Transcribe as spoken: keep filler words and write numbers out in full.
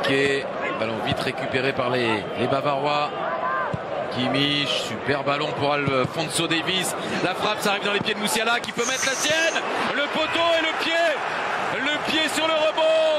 pied. Ballon vite récupéré par les, les Bavarois. Kimmich, super ballon pour Alphonso Davies. La frappe, ça arrive dans les pieds de Musiala qui peut mettre la sienne. Le poteau et le pied. Le pied sur le rebond.